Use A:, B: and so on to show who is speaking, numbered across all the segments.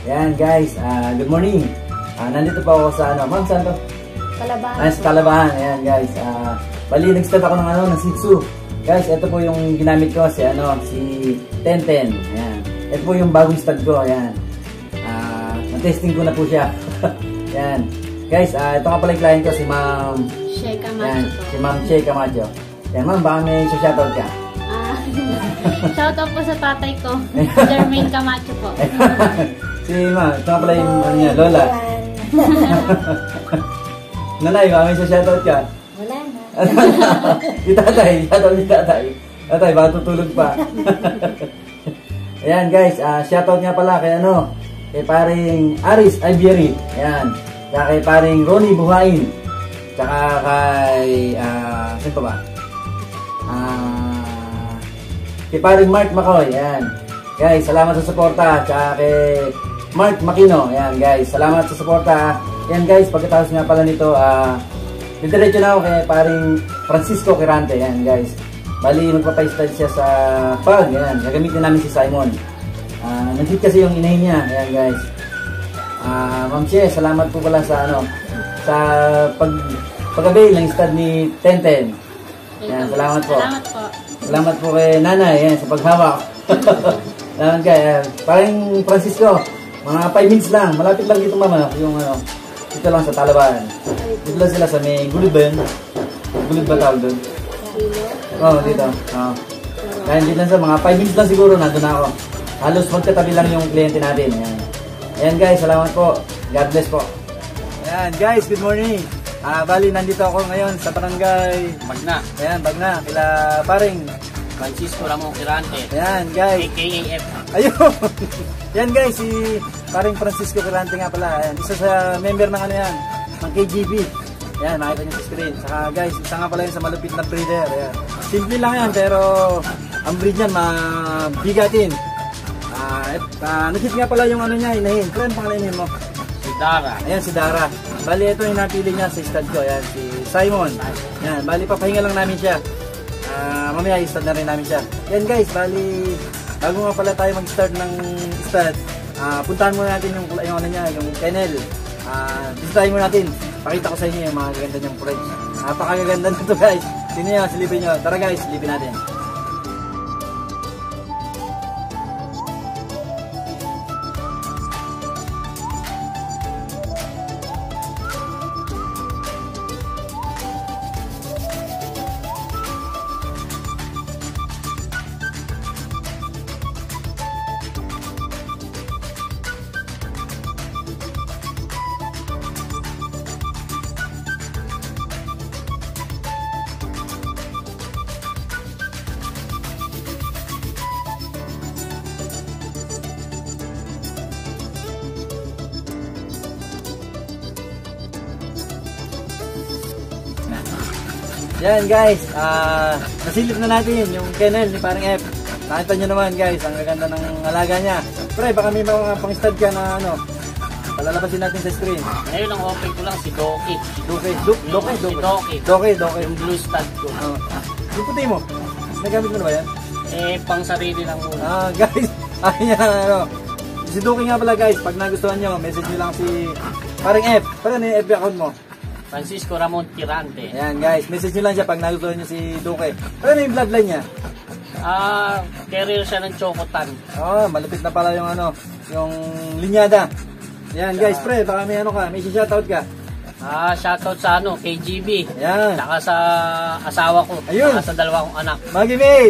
A: Ayan guys, good morning. Nandito pa ako sa ma'am, saan to?
B: Talabahan.
A: Sa Talabahan. Ayan guys, bali nag-start ako ng ng Shih Tzu. Guys, ito po yung ginamit ko si Tenten. Ayan. Ito po yung bagong stud ko. Ayan. Na-testing ko na po siya. Ayan. Guys, ito nga pala yung client ko si Ma'am
B: Shea Camacho po.
A: Si Ma'am Shea Camacho. Ayan ma'am, baka may shoutout ka.
B: Shoutout po sa tatay ko, Jermaine Camacho po.
A: Si Ma'am, ito nga pala yung Lola. Nanay, baka may shoutout ka.
B: Wala na.
A: Si tatay, shoutout si tatay. Tatay, baka tutulog pa. Ayan guys, shoutout nga pala kay kay paring Aris Albieri. Ayan. Tsaka kay paring Ronnie Buhain. Tsaka kay, saan pa ba? Kay paring Mark Macoy. Ayan. Guys, salamat sa suporta. Tsaka kay Mark Makino. Ayan guys, salamat sa suporta. Ayan guys, pagkatapos nga pala nito, didiretso na ako kay paring Francisco Quirante. Ayan guys. Bali, magpapay-style siya sa pag. Ayan, gagamitin namin si Simon. Nag-hit kasi yung inahin niya. Ayan guys. Ma'am Che, salamat po pala sa sa pag-avail ng stud ni Tenten. Ayan, salamat po.
B: Salamat po.
A: Salamat po kay Nanay, ayan, sa paghawak. Salamat kayo. Parang Francisco, mga 5 minutes lang. Malapit lang dito mama, yung dito lang sa Talabahan. Dito lang sila sa may Gulid ba yun? Gulid ba tawag doon? Oo, dito. Kaya dito lang sa mga 5 minutes lang siguro, nandun na ako. Halos magkatabi lang yung kliyente natin. Ayan. Ayan guys, salamat po. God bless po. Ayan guys, good morning. Bali, nandito ako ngayon sa barangay
C: Bagna.
A: Ayan, Bagna. Kila paring
C: Francisco Ramon Quirante.
A: Ayan guys.
C: AKAF.
A: Ayun. Yan guys, si paring Francisco Quirante nga pala. Ayan, isa sa member ng ng KGB. Ayan, makita nyo sa screen. Saka guys, isa nga pala yun sa malupit na breeder. Ayan. Simple lang yan, pero ang breed yan mabigatin. Nakit nga pala yung niya, inahin. Kaya ang pangalan mo?
C: Si Dara.
A: Ayan, si Dara. Bali, ito yung napili niya sa stud ko. Ayan, si Simon. Ayan, bali, papahinga lang namin siya. Mamaya, i-stud na rin namin siya. Ayan guys, bali, bago nga pala tayo mag-start ng stud, puntahan muna natin yung niya, yung kennel. Visitahin muna natin. Pakita ko sa inyo yung mga gaganda niyang French. Napakagaganda nito guys. Sino yan? Silipin nyo. Tara guys, silipin natin. Yan guys, nasilip na natin yung kennel ni parang F. Nakita nyo naman guys, ang gaganda ng alaga niya. Pre, baka may mga pang-stud ka na palalabasin natin sa screen.
C: Ngayon ang open ko lang si Doki.
A: Doki.
C: Yung blue stud ko.
A: Yung puti mo, nagamit mo na ba yan?
C: Pang sarili lang muna.
A: Guys, ayan si Doki nga pala guys, pag nagustuhan nyo, message nyo lang si parang F. Parang yung FB account mo?
C: Francisco Ramon Quirante.
A: Ayan guys, message nyo lang siya pag nagustuhan nyo si Duque. Pero ano yung bloodline niya?
C: Carrier siya ng Chocotan.
A: Malupit na pala yung yung linyada. Ayan guys, pre, baka may may shoutout ka.
C: Shoutout sa KGB.
A: Ayan.
C: Saka sa asawa ko.
A: Ayun.
C: Saka sa dalawa kong anak.
A: Magibay!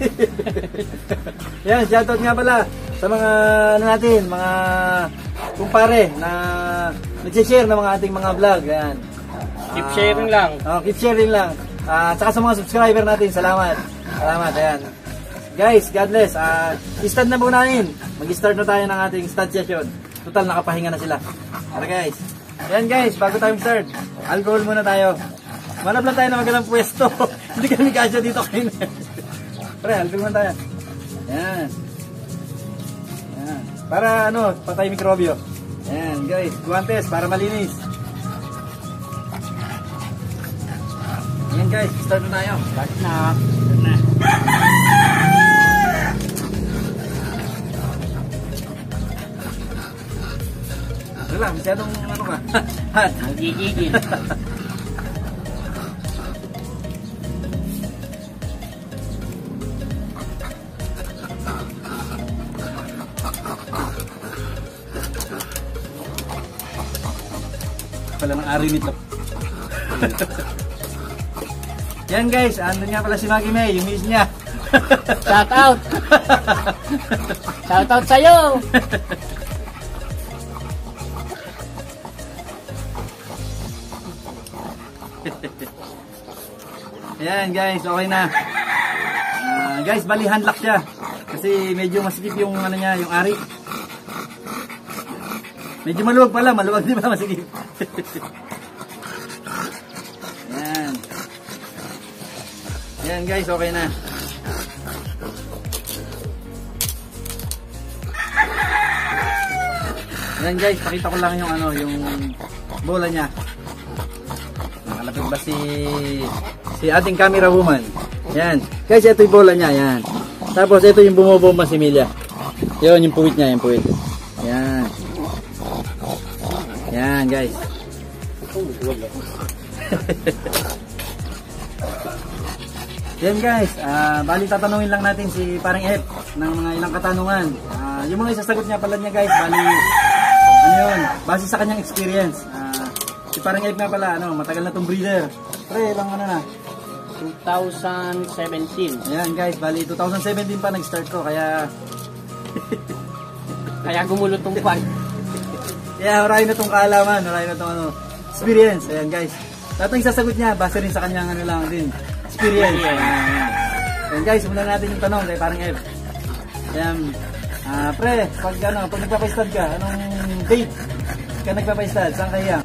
A: Ayan, shoutout nga pala sa mga natin, mga kumpare na nag-share ng mga ating mga vlog. Ayan.
C: Keep sharing lang.
A: Keep sharing lang. Saka sa mga subscriber natin, salamat. Salamat, ayan. Guys, God bless. I-start na po namin. Mag-start na tayo ng ating stud session. Total, nakapahinga na sila. Tara guys. Ayan guys, bago tayo start, alcohol muna tayo. Manap lang tayo na magandang pwesto. Hindi kami kasya dito kayo. Pre, alcohol muna tayo. Ayan. Ayan. Para patay mikrobyo. Ayan guys, guantes para malinis. Ayan guys, start na tayo.
C: Start na.
A: lang, masyadong ano ka. Hot.
C: Nagigigil.
A: Pala ng ari nito. Yan guys, andun nga pala si Maggie May, yung miss niya.
C: Shout out! Shout out sa'yo!
A: Yan guys, okay na. Guys, bali handlock siya. Kasi medyo masikip yung ano niya, yung ari. Medyo maluwag pala, maluwag di ba masikip? Yan. Yan guys, okay na. Yan guys, pakita ko lang yung ano, yung bola niya. Nakalapit ba si ating camera woman? Yan. Guys, ito yung bola niya, yan. Tapos ito yung bumobomba si Emilia. Yun, yung puwit niya, yung puwit. Yan. Yan guys. Yan guys, bali tatanungin lang natin si Parang F ng mga ilang katanungan. Yung mga isasagot niya pala niya guys, bali ano yun, base sa kanyang experience. Si Parang F nga pala, ano, matagal na tong breeder. Pre, ilang ano na?
C: 2017.
A: Ayan guys, bali 2017 pa nag-start ko, kaya
C: Kaya gumulot tong pan.
A: yeah, marami na tong kaalaman, marami na tong ano, experience. Ayan guys, lahat ng sasagot niya base rin sa kanyang ano lang din, experience. Ayan guys, simulan natin yung tanong kay Parang F. Ayan, pre, pag nagpapa-stud ka, anong date ka nagpapa-stud? Saan kaya?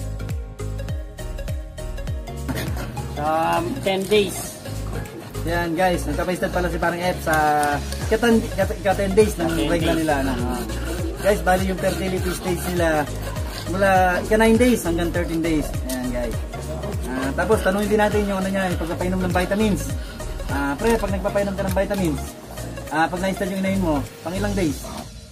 C: 10 days.
A: Yan guys, nagpapa-stud pala si Parang F sa ka-10 days ng regla nila. Guys, bali yung fertility stage nila mula ika-9 days hanggang 13 days. Ayan guys. Tapos tanungin din natin yung ano niya, yung pagpapainom ng vitamins. Pre, pag nagpapainom ka ng vitamins, pag na-stud yung inahin mo, pang ilang days?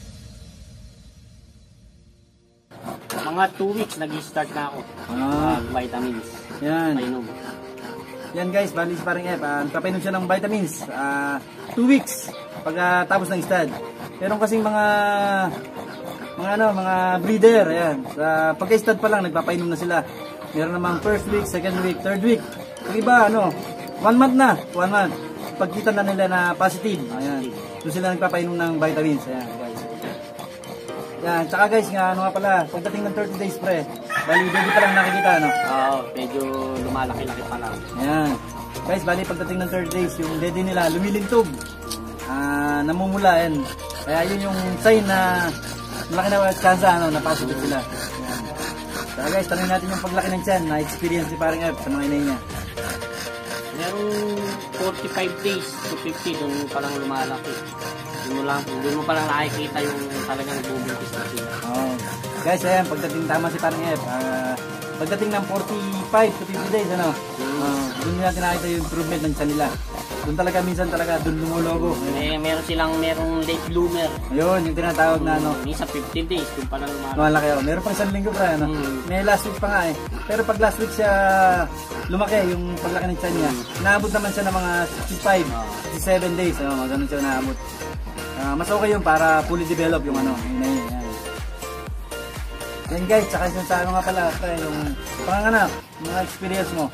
C: Mga 2 weeks nag-start na ako. Vitamins.
A: Yan.
C: Painom.
A: Yan guys, bali si Parang F, nagpapainom siya ng vitamins 2 weeks pag tapos ng stud. Meron kasing mga breeder, ayan. Sa pagka-stud pa lang nagpapainom na sila. Meron namang first week, second week, third week. Yung iba 1 month na, 1 month. Pagkita na nila na positive, ayan. Doon sila nagpapainom ng vitamins, ayan guys. Yan, tsaka guys, ano nga pala, pagdating ng 30 days pre, bali baby pa lang nakikita, no?
C: Oo, medyo lumalaki-laki pa lang.
A: Ayan. Guys, bali pagdating ng 30 days, yung daddy nila lumilintog. Namumula, yan. Kaya yun yung sign na malaki na chance, na positive sila. Ayan. Kaya guys, tanongin natin yung paglaki ng tiyan na experience si Parang F sa mga inay niya.
C: Merong 45 days to 50 doon pa lang lumalaki. Doon mo pa lang nakikita yung talagang bubuntis na sila.
A: Guys, ayan, pagdating tama si Parang F, pagdating ng 45 to 50 days, doon natin nakita yung improvement ng tiyan nila. Doon talaga, minsan talaga, doon lumulobo.
C: Merong late bloomer.
A: Ayun, yung tinatawag na
C: Minsan 15 days, doon pa lang
A: lumalaki. Meron pang 1 linggo pa, May last week pa nga eh. Pero pag last week siya lumaki, yung paglaki ng tiyan niya, naabot naman siya ng mga 65, 67 days. Ganun siya naabot. Mas okay yun para fully develop yung inay. Yan guys, tsaka yung sa nga pala, yung panganganak, mga experience mo.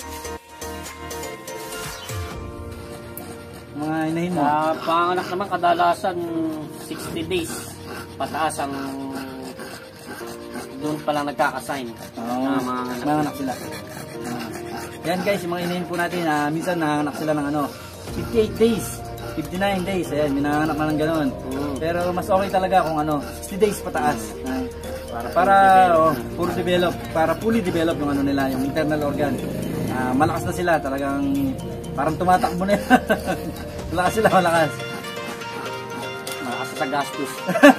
A: Mga inahin mo.
C: Sa panganak naman, kadalasan 60 days. Pataas ang doon pa lang nagkakasign.
A: Mga anak sila. Yan guys, yung mga inahin po natin, minsan nanganak sila ng 58 days. 59 days, ayan, may nanganak na ng gano'n. Pero mas okay talaga kung 60 days pataas. Para fully develop yung nila, yung internal organ. Malakas na sila, talagang parang tumatakbo na yan. Malakas sila, malakas.
C: Malakas sa gastos.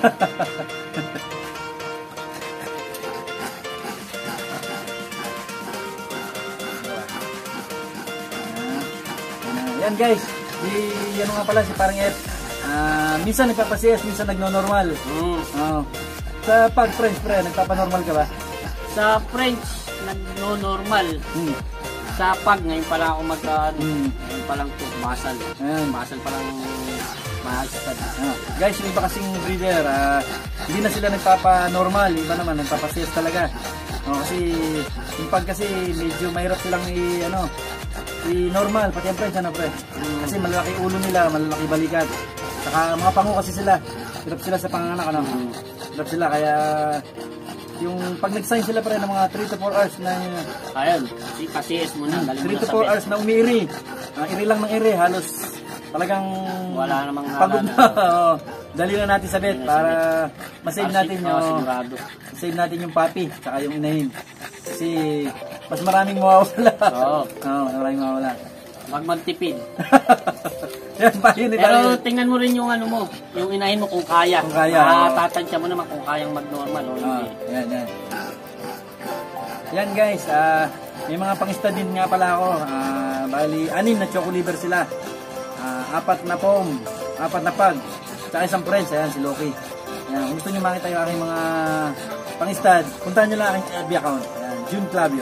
A: Yan guys, nga pala si Parang F. Minsan nagpapasiyas, minsan nagno-normal. Sa pag French pre, nagpapanormal ka ba?
C: Sa French, nagno-normal. Sa pag, ngayon pa lang ako ngayon pa lang ito, basal.
A: Ayan.
C: Basal pa lang mahagstad.
A: Guys, yung iba kasing breeder, hindi na sila nagpapa-normal, iba naman nagpapa-CS talaga. Kasi yung pag kasi medyo mahirap silang i-normal, pati ang French pre. Kasi malalaki ulo nila, malalaki balikat. Saka mga pango kasi sila, hirap sila sa panganak, hirap sila, kaya yung pag nag-sign sila pa rin ng mga 3 to 4 hours na
C: ayun, kasi mo na,
A: 3 to 4 hours na umiiri. Iri lang ng iri, halos talagang
C: wala namang
A: pagod na. Dali na natin sa vet para masave natin save natin yung papi tsaka yung inahin. Kasi mas maraming mawawala. Maraming mawawala.
C: Wag magtipid.
A: Yan pa yun.
C: Pero tingnan mo rin yung mo, yung inahin mo kung kaya.
A: Kung kaya.
C: Tatansya mo naman kung kayang mag-normal o hindi.
A: Yan. Yan guys, may mga pang-stud din nga pala ako. Bali, 6 na choco liver sila. 4 na pom, 4 na pag, tsaka isang French. Ayan, si Loki. Yan, kung gusto nyo makita yung aking mga pang-stud, puntahan nyo lang aking FB account. Ayan, June Clavio.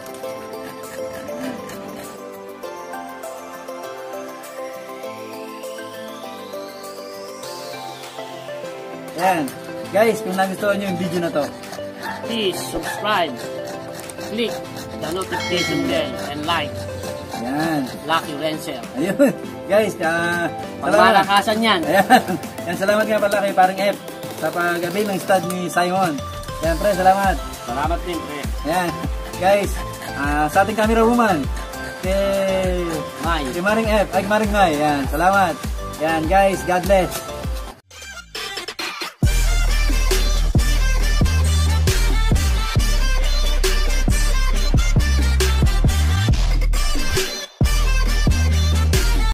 A: Ayan. Guys, kung nagustuhan nyo yung video na to,
C: please subscribe, click the notification bell, and like.
A: Ayan.
C: Lucky Renzel.
A: Ayun. Guys,
C: pagmalakasan yan.
A: Ayan. Yan, salamat nga pala kay Paring F sa pag-avail ng stud ni Simon. Ayan, pre, salamat.
C: Salamat din, pre.
A: Ayan. Guys, sa ating camera woman, kay
C: May.
A: Maring F, ay Maring May. Ayan, salamat. Ayan, guys, God bless.